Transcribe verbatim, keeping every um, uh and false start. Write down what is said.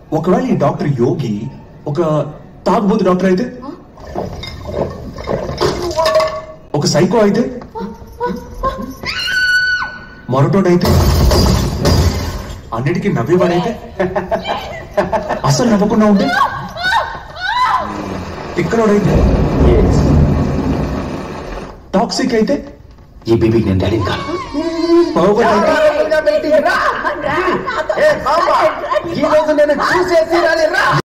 ఒకవేళ ఈ డాక్టర్ యోగి ఒక తాగుబోతు డాక్టర్ అయితే, ఒక సైకో అయితే, మరొకటైతే, అన్నిటికీ నవ్వేవాడైతే, అసలు నవ్వకుండా ఉంటే, తిక్కలోడైతే, టాక్సిక్ అయితే, ఈ బేబీకి నేను డాడీ కాదు. ఈ రోజు నేను చూసేసి